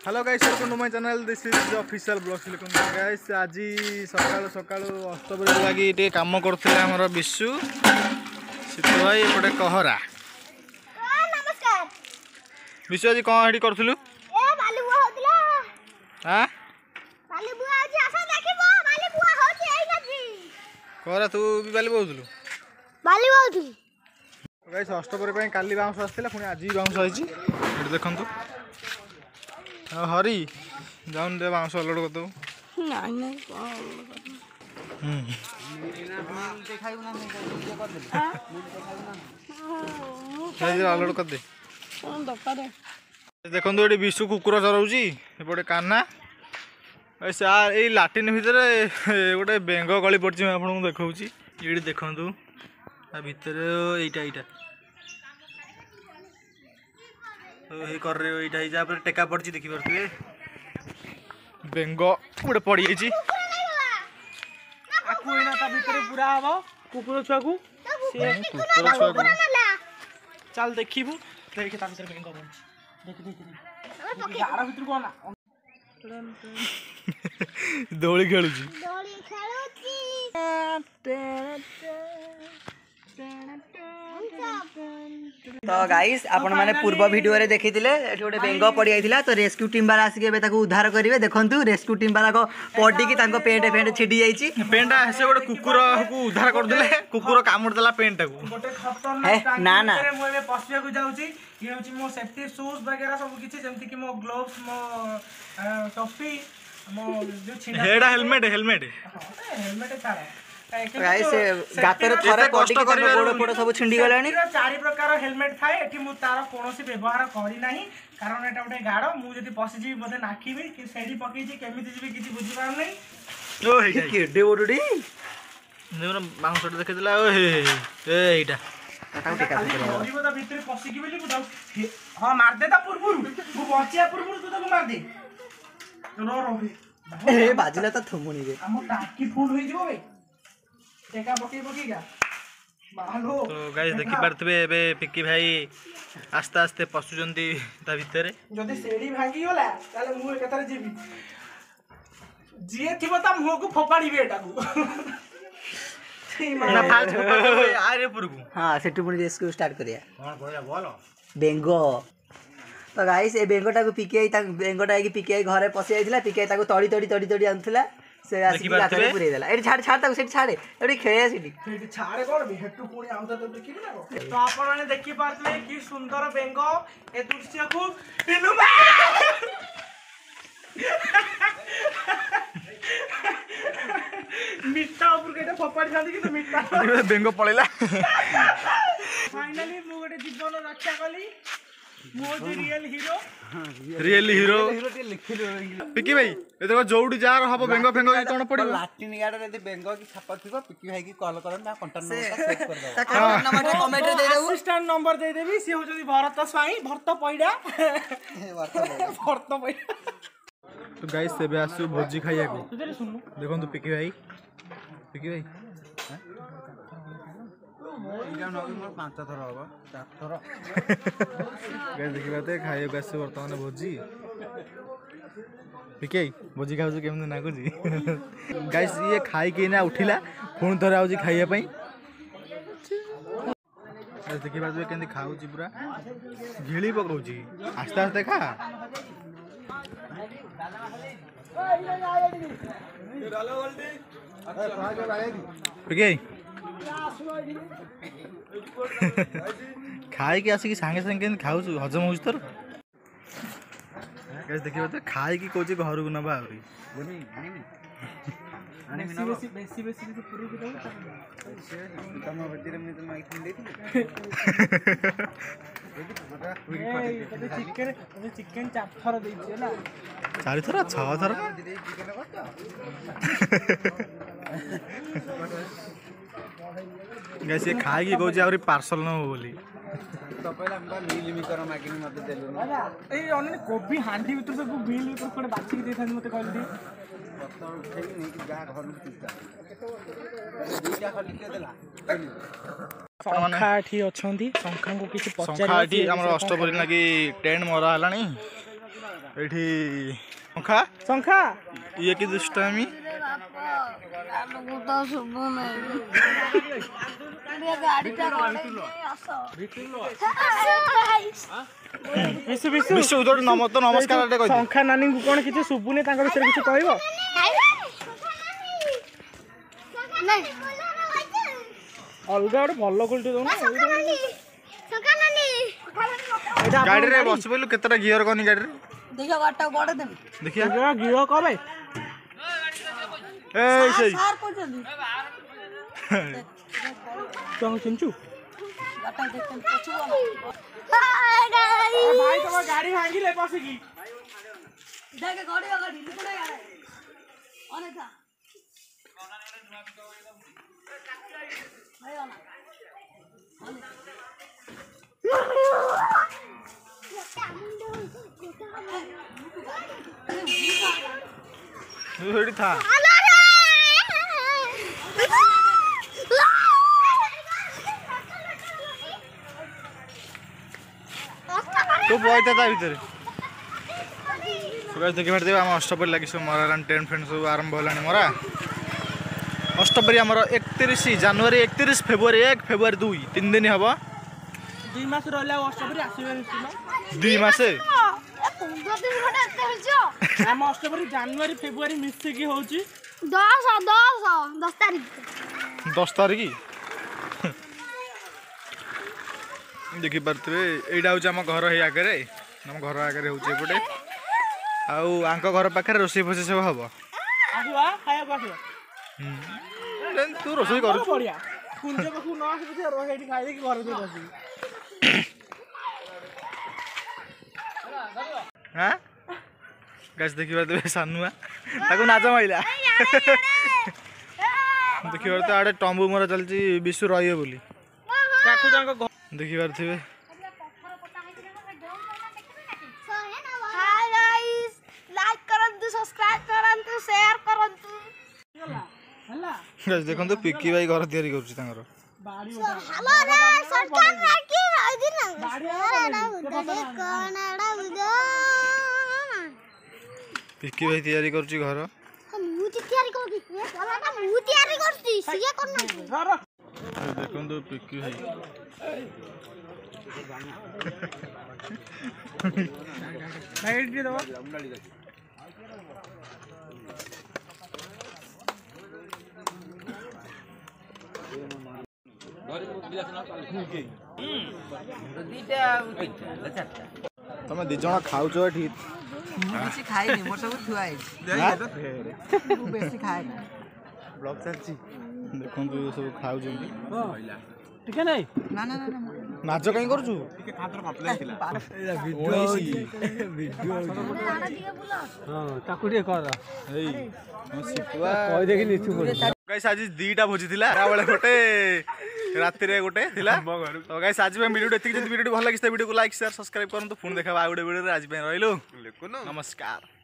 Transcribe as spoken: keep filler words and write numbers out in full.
Hello guys, welcome to my channel. This is official blog silicon guys. आज सकाळ सकाळ अष्टपहरी लगी टे काम करथिले हमर विशु सीतू भाई एपटे कहरा। नमस्कार विशु आज कोन हेडी करथलु? ए बाली बुआ होतला। हां बाली बुआ आज आसा देखिबो। बाली बुआ होची एई नथी कहरा। तू भी बाली बोलथलु? बाली बुआ होतली गाइस अष्टपहरी पई काली बाउंस आस्थिला, पुनी आज बाउंस आइची। एट देखंतु हरी जाउन दे बाउंस लोड कर दो। नहीं नहीं कोन हम देखाइबो ना मैं वीडियो कर दे। हां लोड कर दे। कोन दरकार है देखंतु एडी विशु कुकुर चराउची। एपटे कान्हा ऐसे आ ए लाटिन भितर गोटे बेंग गली पड़ची। मैं आपन देखाउची। एडी देखंतु आ भितर एटा एटा तो हे कर रे एटा हिजा पर टेका पड़ची। देखि परथि बेंग गोटे पड़ी आइची। आकु एना ता भितर पूरा हबो कुकुर छुआ को से कुकुर छुआ को चल देखिबु। देख ता भितर बेंग बन देख देख यार भितर कोन दोली खेलुची। दोली खेलुची। तो गाइस आपण माने पूर्व वीडियो रे देखिथिले एठी गोटे बेंग पड़ी आइथिला। तो रेस्क्यू टीम वाला आसी के ताको उद्धार करिवे। देखंतु रेस्क्यू टीम वाला को पड़ी की तांको पेंट पेंट छिडी जाईची। पेंटा से गोटे कुकुर को उद्धार कर देले। कुकुर कामुड़ देला पेंटा को। गोटे खतरनाक हे, ना, ना। मु एबे पसिया को जाउची। ये होची मो सेफ्टी शूज वगैरह सब किछि जेमति कि मो ग्लोव्स मो टोपी मो जो छिना हेडा हेलमेट हेलमेट हेलमेट तारा गाइस गातर थरे पड़ी की तांको गोड़ पोड़ सब छिंडी गलानी। चारि प्रकार हेलमेट थाए। एठी मु तार कोनोसी व्यवहार करी नाही कारण एटा गोटे गाड़ो। मु जदी पसि जी मते नाखीबी कि सेडी पकई जी केमिति जीबी किछि बुझी पार नै। ओ हेडा केडे ओडडी नेउन बाउंस देखिदिला। ओ हे हे ए एटा ताको टेका फेकरे जीव ता भीतर पसि की बेली बुझाउ। हां मार दे ता पुरपुर मु बचिया पुरपुर तू ताको मार दे। रो रो ए बाजिला त थमुनी रे हम टाकी फुल होई जीवो बे टेका पकई पकीगा बालो। तो गाइस देखि परथबे एबे पिक्की भाई आस्ते आस्ते पसुजंती ता भितरे। जदी सेडी भांगी होला ताले मु एकतारे जीबी जिए थिबो ता मुह को फोपाड़ी बेटा को ना फास्ट को आरे पुरगु। हां सेटु पुनी रेस्क्यू स्टार्ट करिया। कोन बोला बोलो बेंगो। तो गाइस ए बेंगोटा को पीके ता बेंगोटा की पीके घरे पसि आइथिला। पीके ताको तड़ी तड़ी तड़ी तड़ी आनथिला। से आसी गाତରେ पुरै देला। एठी छाड़ छाड़ ताको सेठी छाड़े एठी खेळे सेठी सेठी छाड़े कोन बे हेटु पुणी आउता तो देखिबी ना। तो आपण माने देखि पारथले कि सुंदर बेंगो ए दृश्य को इनु मिठा ऊपर केटा फोपाड़ी छांदी कि तो मिठा बेंगो पळेला। फाइनली मु गोटे जीवन रक्षा कली। मो जे real hero real hero Pikki भाई ए देखो जोडी जार हबो बेंगो फेंगो कोन पड़िबो। लाटिन गाडा रे बेंगो की छापा थिबो पिक्की भाई की कॉल करन ना कांटेक्ट नंबर सेव कर दो। ता कांटेक्ट नंबर कमेंट रे दे देबो। असिस्टेंट नंबर दे देबी। से हो जदी भरत स्वाई भरत पइडा भरत पइडा। तो गाइस सेबे आसु भोजी खाइया को। देखो तो पिक्की भाई पिक्की भाई इरा नबी पांच थर होबो चार थर गाइस देखि बाते खाइया को आसु वर्तमान भोजी। पिक्की भोजी खाउ केमन ना कुजी। गाइस ये खाई के ना उठिला फोन थरे आउजी खाइया पई। गाइस देखि बाते केंदी खाउची पूरा घिली पकौची। आस्ते आस्ते खा। पिक्की खाई के आसी सांगे सांगे खाऊ हजम हो तोर। गाइस देखिबा तो खाई की कोची घर को नबा आउरी आनी बेसी बेसी बेसी बेसी पूरी के दो तम भतिरे में तुम आइथिन देथि ए चिकन ए चिकन चार थर देछि ना चार थर छ थर गाइस ये खाई की कोची आउरी पार्सल न हो बोली। तो पहले हम मिल मिकर मागिनी मते देलु ना ए अने कोबी हांडी भीतर से को मिल मिकर कोड बाछि दे थान मते कहल दे पत्थर उठे नहीं कि जा घर में चिंता दुईटा खाली के देला संखा एठी अछंती संखा को किछि संखा एठी हमर अष्टपरी लागी टेंट मरा हलानी ଏଠି ଶଙ୍ଖା ଶଙ୍ଖା ଇଏ କି ଦୁଷ୍ଟାମୀ ବିଶୁ ବିଶୁ ବିଶୁ ତୋର ନମ ତ ନମସ୍କାର ଟେ କହିଦେ ଶଙ୍ଖା ନାନୀଙ୍କୁ କଣ କିଛି ଶୁଭୁନି ତାଙ୍କ ବିଷୟରେ କିଛି କହିବ ଅଲଗା ଗୋଟେ ଭଲ କୋଲଟି ଦଉନ ଗାଡ଼ିରେ ବସି ପଇଲୁ କେତେଟା ଗିଅର କନି ଗାଡ଼ିରେ ଦେଖିଆ ଗାଡିଟା ବଡ ଦେମି ଦେଖିଆ ଗିଅ କବେ ଏ ସେଇ ସାର୍ କହୁଛନ୍ତି ତୁ ଚିଞ୍ଚୁ ଗାଡିଟା ଦେଖେন ପଛୁଆ ଭାଇ ତମ ଗାଡି ଭାଙ୍ଗିଲେ ବସିକି ଦେଖେ ଗାଡି ଗାଡି ଲୁକୁଡେ ଗାଡି ଅନେକା ଭାଇ ଅନା ସେଇଠି ଥା ତୁ ବଇତା ତା ଭିତରେ ଦେଖି ପାରୁଥିବେ ଆମ ଅଷ୍ଟପରି ଲାଗି ସବୁ ମରାଲାଣି ଟେଣ୍ଟ ଫେଣ୍ଟ ସବୁ ଆରମ୍ଭ ହେଲାଣି ମରା ଅଷ୍ଟପରି ଆମର ଏକତିରିଶ ଜାନୁଆରୀ ଏକତିରିଶ ଫେବୃଆରୀ ଏକ ଫେବୃଆରୀ ଦୁଇ ତିନି ଦିନ ହବ ଦୁଇ ମାସ ରହିଲା ଅଷ୍ଟପରି ଆସିବେ ନିଶ୍ଚିତ ଦୁଇ ମାସେ ଆମ ଅଷ୍ଟପରି ଜାନୁଆରୀ ଫେବୃଆରୀ ମିଶିକି ହଉଛି ଦଶ ଦଶ ଦଶ ତାରିଖ ଦଶ ତାରିଖ ଦେଖିପାରୁଥିବେ ଏଇଟା ହେଉଛି ଆମ ଘର ହେଇ ଆଗରେ ଆମ ଘର ଆଗରେ ହେଉଛି ଏପଟେ ଆଉ ଆଙ୍କ ଘର ପାଖରେ ରୋଷେଇ ଫୋଷେଇ ସବୁ ହବ ଆସିବା ଖାଇବାକୁ ଆସିବା ତୁ ରୋଷେଇ କରୁଛୁ ବଢିଆ କୁଞ୍ଜ ପାଖକୁ ନ ଆସିବି ସେଇଠି ଖାଇଦେଇକି ଘରେ ଦେଇ ବସିବି ହଁ ଗାছ ଦେଖିପାରୁଥିବେ ସାନୁଆ ତାକୁ ନାଚ ମାଇଲା ଦେଖିପାରୁଥିବେ ଆଡ଼େ ଟମ୍ବୁ ମରା ଚାଲିଛି ବିଶୁ ରହିବ ବୋଲି ଦେଖିପାରୁଥିବେ ଲାଇକ୍ କରନ୍ତୁ ସବସ୍କ୍ରାଇବ କରନ୍ତୁ ସେୟାର କରନ୍ତୁ ହେଲା ଦେଖନ୍ତୁ ପିକି ଭାଇ ଘର ତିଆରି କରୁଛି ତାଙ୍କର ବାଡି ଆମର ସରକାର ରାଖି ରହିଛି ନା ପିକି ଭାଇ ତିଆରି କରୁଛି ଘର ମୁଁ ତିଆରି କରୁଛି ମୁଁ ତିଆରି କରୁଛି ସିଏ କରୁନାହାନ୍ତି ଦେଖନ୍ତୁ ପିକି ଭାଇ ଭାଇ ଟିକେ ଦେବ ତମେ ଦି ଜଣ ଖାଉଛ ଏଠି ମୁଁ କିଛି ଖାଇନି ମୋର ସବୁ ଥୁଆ ହେଇଛି ମୁଁ ବେଶୀ ଖାଏନି ବ୍ଲଗ ଚାଲିଛି ଦେଖନ୍ତୁ ସବୁ ଖାଉଛନ୍ତି ଟିକେ ନାଇଁ ନା ନା ନା ନାଚ କାହିଁ କରୁଛୁ ତାକୁ ଟିକେ କର ଏଇ ଗାଇସ୍ ଆଜି ଦିଟା ଭୋଜି ଥିଲା ବେଳେ ଗୋଟେ ରାତିରେ ଗୋଟେ ଥିଲା ତ ଗାଇସ୍ ଆଜି ପାଇଁ ଭିଡ଼ିଓ ଏତିକି ଯଦି ଭିଡ଼ିଓ ଭଲ ଲାଗିଛି ଭିଡ଼ିଓକୁ ଲାଇକ୍ ସେୟାର ସବସ୍କ୍ରାଇବ କରନ୍ତୁ ପୁଣି ଦେଖା ଆଉ ଗୋଟେ ଭିଡ଼ିଓରେ ଆଜି ପାଇଁ ରହିଲୁ ନମସ୍କାର।